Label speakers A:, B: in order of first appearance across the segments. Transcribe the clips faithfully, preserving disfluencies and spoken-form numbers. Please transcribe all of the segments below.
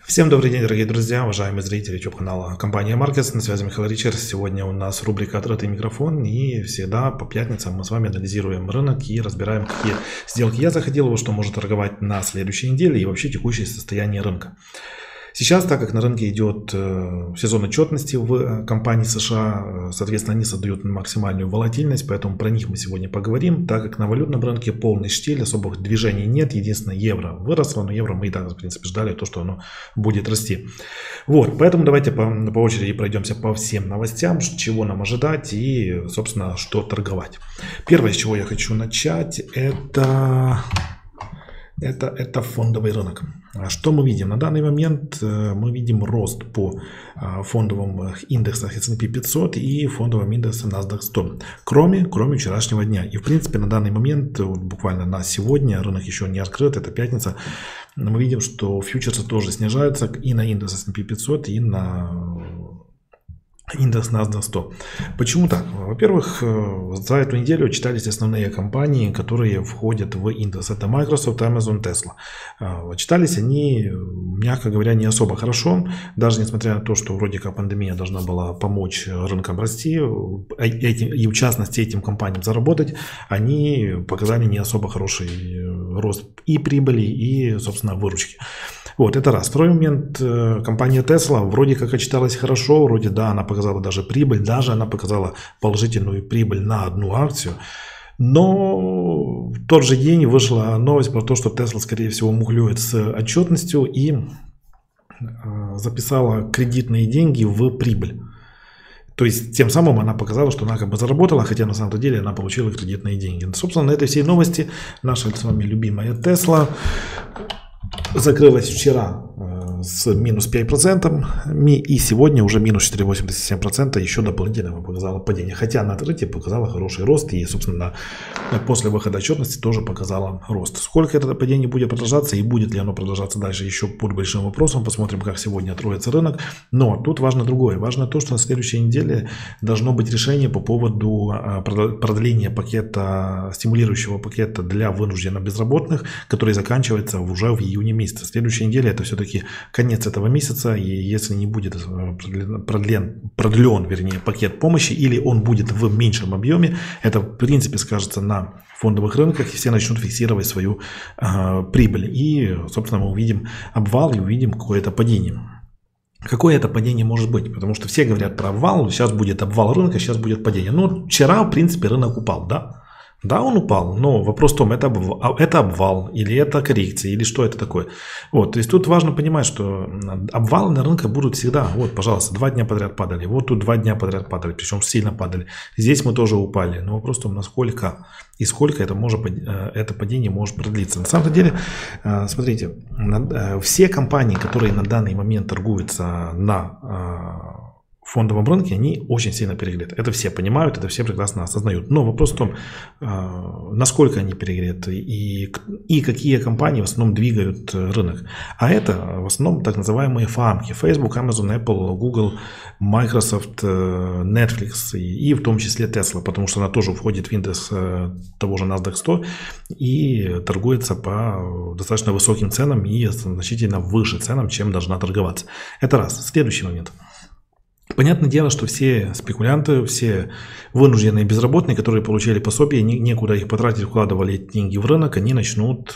A: Всем добрый день, дорогие друзья, уважаемые зрители YouTube-канала компании Markets. На связи Михаил Ричард. Сегодня у нас рубрика «Открытый микрофон». И всегда по пятницам мы с вами анализируем рынок и разбираем, какие сделки я заходил, во что может торговать на следующей неделе и вообще текущее состояние рынка. Сейчас, так как на рынке идет сезон отчетности в компании США, соответственно, они создают максимальную волатильность, поэтому про них мы сегодня поговорим, так как на валютном рынке полный штиль, особых движений нет, единственное, евро выросло, но евро мы и так, в принципе, ждали то, что оно будет расти. Вот, поэтому давайте по, по очереди пройдемся по всем новостям, чего нам ожидать и, собственно, что торговать. Первое, с чего я хочу начать, это... Это, это фондовый рынок. Что мы видим? На данный момент мы видим рост по фондовым индексам эс энд пи пятьсот и фондовым индексам NASDAQ сто, кроме, кроме вчерашнего дня. И в принципе на данный момент, вот буквально на сегодня, рынок еще не открыт, это пятница, мы видим, что фьючерсы тоже снижаются и на индекс эс энд пи пятьсот, и на индекс NASDAQ сто. Почему так? Во-первых, за эту неделю читались основные компании, которые входят в индекс. Это Microsoft, Amazon, Tesla. Читались они, мягко говоря, не особо хорошо. Даже несмотря на то, что вроде как пандемия должна была помочь рынкам расти, и в частности этим компаниям заработать, они показали не особо хороший рост и прибыли, и, собственно, выручки. Вот, это раз. Второй момент. Компания Tesla вроде как отчиталась хорошо, вроде да, она показала даже прибыль, даже она показала положительную прибыль на одну акцию. Но в тот же день вышла новость про то, что Tesla, скорее всего, мухлюет с отчетностью и записала кредитные деньги в прибыль. То есть, тем самым она показала, что она как бы заработала, хотя на самом деле она получила кредитные деньги. Собственно, на этой всей новости наша с вами любимая Tesla закрылась вчера с минус пять процентов и сегодня уже минус четыре целых восемьдесят семь сотых процента еще дополнительно показала падение. Хотя на открытии показала хороший рост и, собственно, после выхода отчетности тоже показала рост. Сколько это падение будет продолжаться и будет ли оно продолжаться дальше, еще под большим вопросом. Посмотрим, как сегодня откроется рынок. Но тут важно другое. Важно то, что на следующей неделе должно быть решение по поводу продления пакета, стимулирующего пакета для вынужденно безработных, который заканчивается уже в июне месяце. Следующая неделя это все-таки конец этого месяца, и если не будет продлен, продлен, вернее, пакет помощи, или он будет в меньшем объеме, это в принципе скажется на фондовых рынках, и все начнут фиксировать свою э, прибыль. И, собственно, мы увидим обвал и увидим какое-то падение. Какое это падение может быть? Потому что все говорят про обвал, сейчас будет обвал рынка, сейчас будет падение. Но вчера, в принципе, рынок упал, да? Да, он упал, но вопрос в том, это обвал, это обвал или это коррекция, или что это такое. Вот, то есть тут важно понимать, что обвалы на рынке будут всегда. Вот, пожалуйста, два дня подряд падали, вот тут два дня подряд падали, причем сильно падали. Здесь мы тоже упали, но вопрос в том, насколько и сколько это, может, это падение может продлиться. На самом деле, смотрите, все компании, которые на данный момент торгуются на фондовом рынке, они очень сильно перегреты. Это все понимают, это все прекрасно осознают. Но вопрос в том, насколько они перегреты и, и какие компании в основном двигают рынок. А это в основном так называемые фамки. Facebook, Amazon, Apple, Google, Microsoft, Netflix и, и в том числе Tesla, потому что она тоже входит в индекс того же NASDAQ сто и торгуется по достаточно высоким ценам и значительно выше ценам, чем должна торговаться. Это раз. Следующий момент. Понятное дело, что все спекулянты, все вынужденные безработные, которые получали пособие, некуда их потратить, вкладывали деньги в рынок, они начнут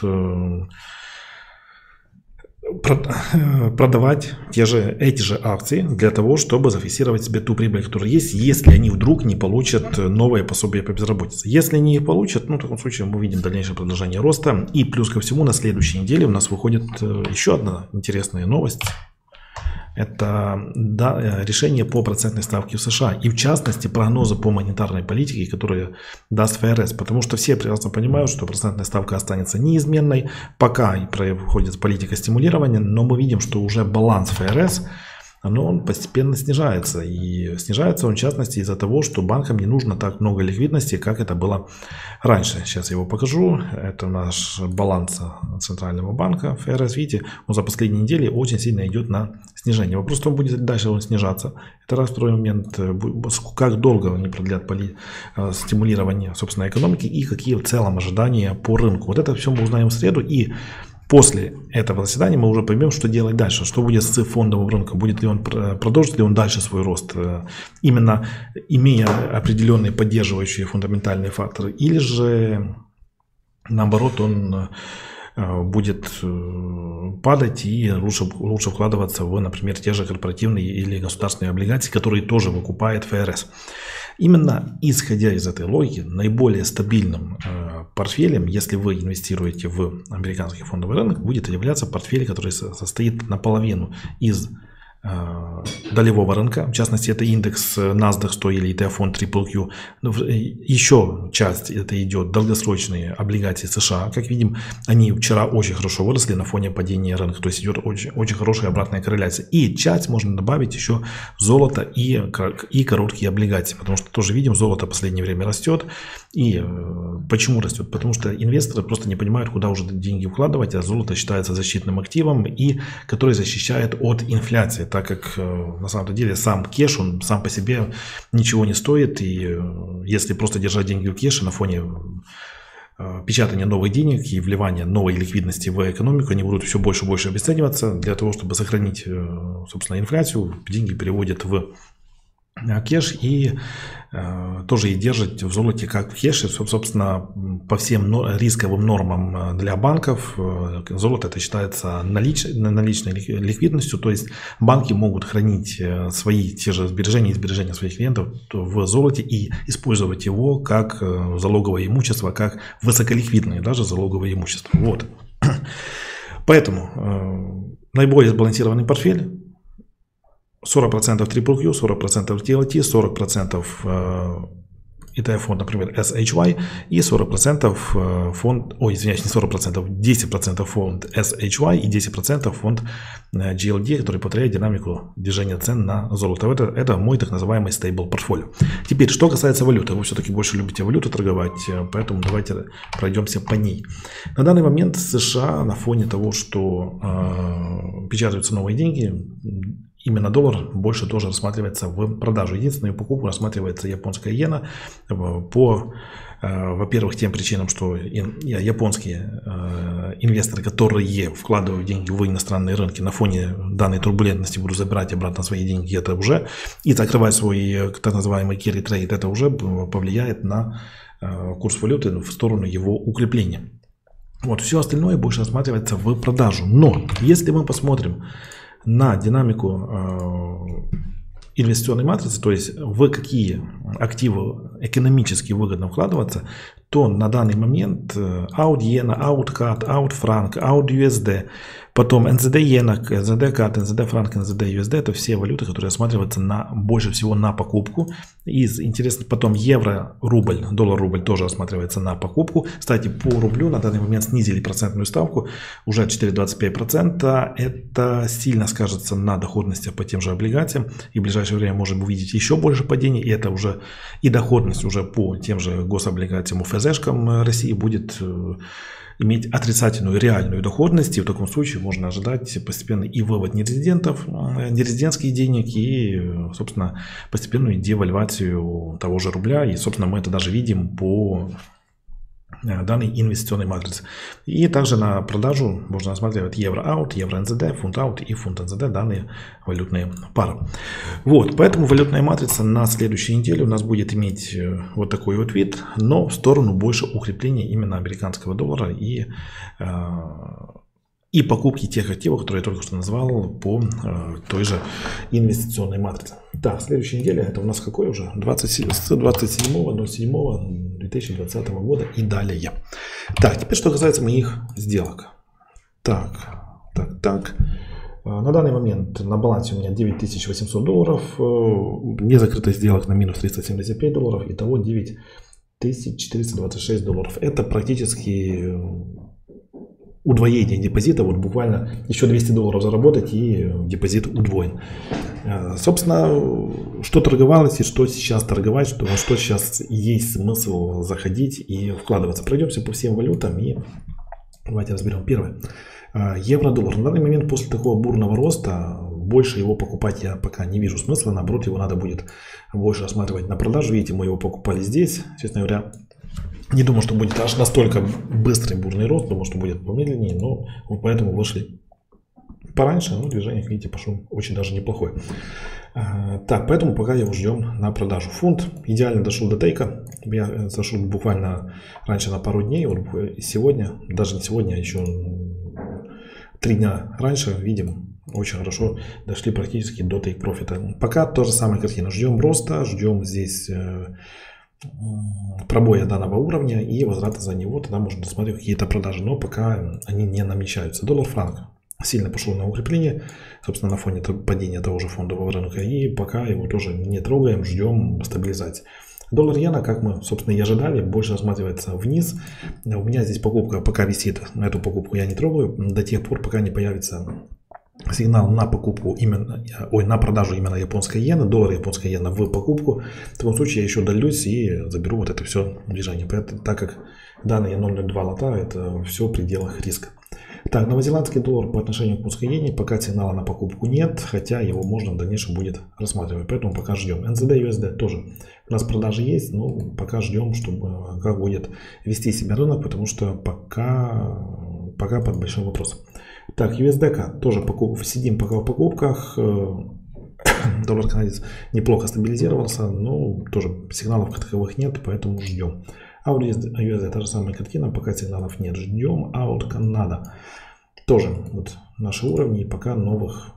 A: продавать те же, эти же акции для того, чтобы зафиксировать себе ту прибыль, которая есть, если они вдруг не получат новое пособие по безработице. Если они их получат, ну в таком случае мы увидим дальнейшее продолжение роста. И плюс ко всему на следующей неделе у нас выходит еще одна интересная новость. Это да, решение по процентной ставке в США и в частности прогнозы по монетарной политике, которые даст эф эр эс, потому что все прекрасно понимают, что процентная ставка останется неизменной, пока проходит политика стимулирования, но мы видим, что уже баланс эф эр эс, но он постепенно снижается. И снижается он в частности из-за того, что банкам не нужно так много ликвидности, как это было раньше. Сейчас я его покажу. Это наш баланс Центрального банка. эф эр эс, видите, он за последние недели очень сильно идет на снижение. Вопрос в том, будет дальше он снижаться. Это раз. Второй момент, как долго они продлят стимулирование собственной экономики и какие в целом ожидания по рынку. Вот это все мы узнаем в среду. И После этого заседания мы уже поймем, что делать дальше, что будет с фондовым рынком, будет ли он, продолжит ли он дальше свой рост, именно имея определенные поддерживающие фундаментальные факторы, или же наоборот он будет падать и лучше, лучше вкладываться в, например, те же корпоративные или государственные облигации, которые тоже выкупает эф эр эс. Именно исходя из этой логики, наиболее стабильным э, портфелем, если вы инвестируете в американский фондовый рынок, будет являться портфель, который состоит наполовину из э, долевого рынка. В частности, это индекс NASDAQ сто или и ти эф-фонд Triple Q. Еще часть это идет долгосрочные облигации США. Как видим, они вчера очень хорошо выросли на фоне падения рынка. То есть идет очень, очень хорошая обратная корреляция. И часть можно добавить еще золото и, и короткие облигации. Потому что тоже видим, золото в последнее время растет. И почему растет? Потому что инвесторы просто не понимают, куда уже деньги вкладывать. А золото считается защитным активом, и который защищает от инфляции. Так как на самом деле сам кэш, он сам по себе ничего не стоит. И если просто держать деньги в кэше на фоне печатания новых денег и вливания новой ликвидности в экономику, они будут все больше и больше обесцениваться. Для того, чтобы сохранить, собственно, инфляцию, деньги переводят в кэш и э, тоже и держат в золоте как в кэше. Собственно, по всем рисковым нормам для банков э, золото это считается налич, наличной ликвидностью, то есть банки могут хранить свои те же сбережения и сбережения своих клиентов в золоте и использовать его как залоговое имущество, как высоколиквидное даже залоговое имущество. Вот. Поэтому э, наиболее сбалансированный портфель: сорок процентов Triple Q, сорок процентов ти эл ти, сорок процентов и ти эф-фонд, например, эс эйч вай, и сорок процентов фонд, ой, извиняюсь, не сорок процентов, десять процентов фонд эс эйч вай и десять процентов фонд джи эл ди, который повторяет динамику движения цен на золото. Это, это мой так называемый стейбл портфолио. Теперь, что касается валюты, вы все-таки больше любите валюту торговать, поэтому давайте пройдемся по ней. На данный момент США на фоне того, что э, печатаются новые деньги, именно доллар больше тоже рассматривается в продажу. Единственную покупку рассматривается японская иена по, во-первых, тем причинам, что японские инвесторы, которые вкладывают деньги в иностранные рынки, на фоне данной турбулентности будут забирать обратно свои деньги, это уже, и закрывать свой так называемый carry trade, это уже повлияет на курс валюты в сторону его укрепления. Вот, все остальное больше рассматривается в продажу. Но если мы посмотрим на динамику э, инвестиционной матрицы, то есть в какие активы экономически выгодно вкладываться, то на данный момент аут иена, аут кат, аут франк, аут ю эс ди, потом эн зет ди иена, эн зет ди кат, эн зет ди франк, эн зет ди ю эс ди, это все валюты, которые рассматриваются на, больше всего на покупку. Из интересных потом евро, рубль, доллар-рубль тоже рассматривается на покупку. Кстати, по рублю на данный момент снизили процентную ставку уже четыре целых двадцать пять сотых процента. Это сильно скажется на доходности по тем же облигациям. И в ближайшее время можем увидеть еще больше падений. И это уже и доходность уже по тем же гособлигациям, эф зэшкам России будет иметь отрицательную реальную доходность, и в таком случае можно ожидать постепенно и вывод нерезидентов, нерезидентских денег, и, собственно, постепенную девальвацию того же рубля. И, собственно, мы это даже видим по данной инвестиционной матрице. И также на продажу можно рассматривать евро-аут, евро-эн зет ди, фунт-аут и фунт-эн зет ди, данные валютные пары. Вот, поэтому валютная матрица на следующей неделе у нас будет иметь вот такой вот вид, но в сторону больше укрепления именно американского доллара и, и покупки тех активов, которые я только что назвал по той же инвестиционной матрице. Так, следующая неделя, это у нас какой уже? двадцать седьмого две тысячи двадцатого года и далее. Так, теперь что касается моих сделок. Так, так, так. На данный момент на балансе у меня девять тысяч восемьсот долларов. Не закрытых сделок на минус триста семьдесят пять долларов. Итого девять тысяч четыреста двадцать шесть долларов. Это практически удвоение депозита, вот буквально еще двести долларов заработать и депозит удвоен. Собственно, что торговалось и что сейчас торговать, что, что сейчас есть смысл заходить и вкладываться. Пройдемся по всем валютам и давайте разберем. Первое. Евро-доллар. На данный момент после такого бурного роста больше его покупать я пока не вижу смысла. Наоборот, его надо будет больше рассматривать на продажу. Видите, мы его покупали здесь. Честно говоря, Не думаю, что будет аж настолько быстрый бурный рост, думаю, что будет помедленнее, но вот поэтому вышли пораньше, но движение, видите, пошло очень даже неплохое. А, так, поэтому пока его ждем на продажу. Фунт идеально дошел до тейка. Я зашел буквально раньше на пару дней, вот сегодня, даже не сегодня, а еще три дня раньше, видим, очень хорошо дошли практически до тейк профита. Пока то же самое картина. Ждем роста, ждем здесь пробоя данного уровня и возврата за него. Тогда можно досмотреть какие-то продажи, но пока они не намечаются. Доллар-франк сильно пошел на укрепление, собственно, на фоне падения того же фондового рынка. И пока его тоже не трогаем, ждем стабилизации. Доллар-иена, как мы, собственно, и ожидали, больше рассматривается вниз. У меня здесь покупка пока висит, эту покупку я не трогаю до тех пор, пока не появится сигнал на покупку именно, ой, на продажу именно японской иены, доллар японской иены в покупку. В таком случае я еще долюсь и заберу вот это все движение. Поэтому, так как данные ноль ноль два лота, это все в пределах риска. Так, новозеландский доллар по отношению к японской иене пока сигнала на покупку нет, хотя его можно в дальнейшем будет рассматривать. Поэтому пока ждем. эн зэ дэ ю эс ди тоже. У нас продажи есть, но пока ждем, чтобы как будет вести себя рынок, потому что пока, пока под большим вопросом. Так, ю эс ди ка тоже покуп, сидим пока в покупках. Доллар канадец неплохо стабилизировался, но тоже сигналов таковых нет, поэтому ждем. Аут ю эс ди та же самая картина, пока сигналов нет, ждем. Аут Канада тоже вот наши уровни, пока новых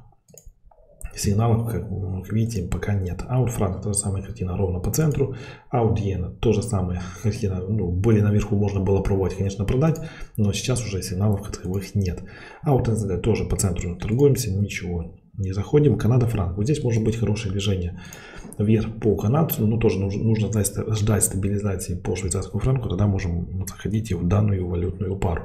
A: сигналов, как, как видите, пока нет. Аут Франк, та же самая картина, ровно по центру. Аут Иена, тоже самая картина. Ну, были наверху, можно было пробовать, конечно, продать, но сейчас уже сигналов таковых нет. Аут эн зэ дэ тоже по центру торгуемся, ничего не заходим. Канада Франк, вот здесь может быть хорошее движение вверх по канадцу, но тоже нужно, нужно ждать стабилизации по швейцарскому франку, тогда можем заходить и в данную валютную пару.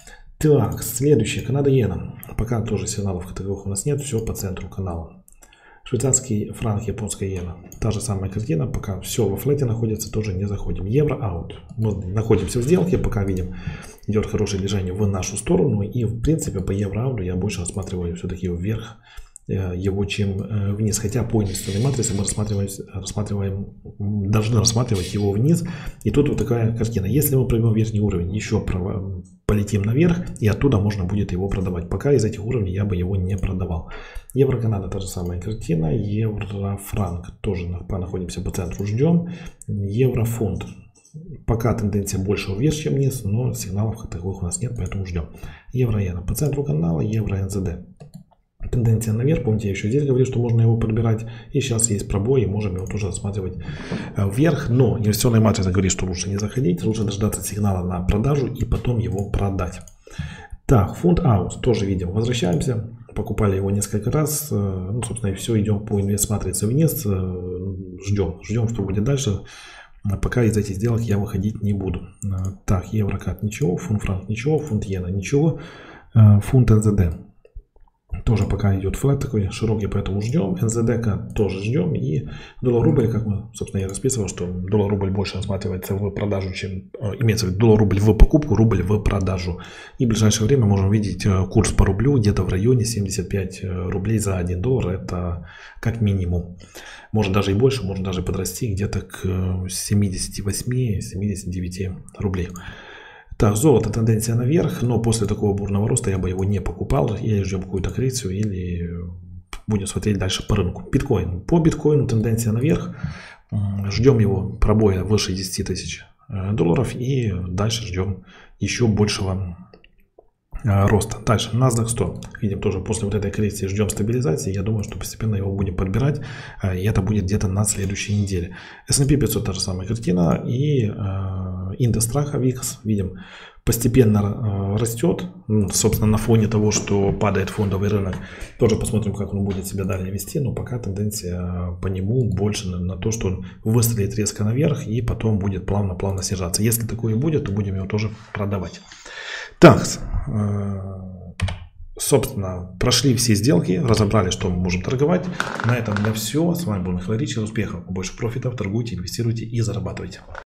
A: Так, следующее, Канада-иена. Пока тоже сигналов таковых у нас нет, все по центру канала. Швейцарский франк, японская иена. Та же самая картина, пока все во флете находится, тоже не заходим. Евро-аут. Мы находимся в сделке, пока видим, идет хорошее движение в нашу сторону. И в принципе по евро-ауту я больше рассматриваю все-таки вверх его, чем вниз. Хотя по инвестиционной матрице мы рассматриваем, рассматриваем, должны рассматривать его вниз. И тут вот такая картина. Если мы пройдем верхний уровень, еще полетим наверх, и оттуда можно будет его продавать. Пока из этих уровней я бы его не продавал. Евро-Канада та же самая картина. Евро-франк тоже находимся по центру, ждем. Евро-фунт. Пока тенденция больше вверх, чем вниз, но сигналов таковых у нас нет, поэтому ждем. Евро-иена по центру канала, евро-эн зэ дэ. Тенденция наверх, помните, я еще здесь говорил, что можно его подбирать. И сейчас есть пробой, и можем его тоже рассматривать вверх. Но инвестиционная матрица говорит, что лучше не заходить, лучше дождаться сигнала на продажу и потом его продать. Так, фунт аус тоже видим, возвращаемся. Покупали его несколько раз. Ну, собственно, и все, идем по инвест-матрице вниз. Ждем, ждем, что будет дальше. Пока из этих сделок я выходить не буду. Так, еврокат ничего, фунт франк ничего, фунт иена ничего, фунт эн зэ дэ. Тоже пока идет флэт такой широкий, поэтому ждем. эн зэ дэ тоже ждем. И доллар-рубль, как мы, собственно, я расписывал, что доллар-рубль больше рассматривается в продажу, чем имеется в виду доллар-рубль в покупку, рубль в продажу. И в ближайшее время можем видеть курс по рублю где-то в районе семьдесят пять рублей за один доллар. Это как минимум. Может даже и больше, может даже подрасти где-то к семидесяти восьми — семидесяти девяти рублей. Так, золото тенденция наверх, но после такого бурного роста я бы его не покупал. Или ждем какую-то коррекцию, или будем смотреть дальше по рынку. Биткоин. По биткоину тенденция наверх. Ждем его пробоя выше десяти тысяч долларов. И дальше ждем еще большего роста. Дальше NASDAQ сто. Видим тоже после вот этой коррекции ждем стабилизации. Я думаю, что постепенно его будем подбирать. И это будет где-то на следующей неделе. эс энд пи пятьсот та же самая картина. И э, индекс страха викс. Видим, постепенно э, растет. Собственно, на фоне того, что падает фондовый рынок. Тоже посмотрим, как он будет себя далее вести. Но пока тенденция по нему больше на, на то, что он выстрелит резко наверх. И потом будет плавно-плавно снижаться. Если такое будет, то будем его тоже продавать. Так, собственно, прошли все сделки, разобрали, что мы можем торговать. На этом для все. С вами был Михаил Ричи. Успехов, больше профитов, торгуйте, инвестируйте и зарабатывайте.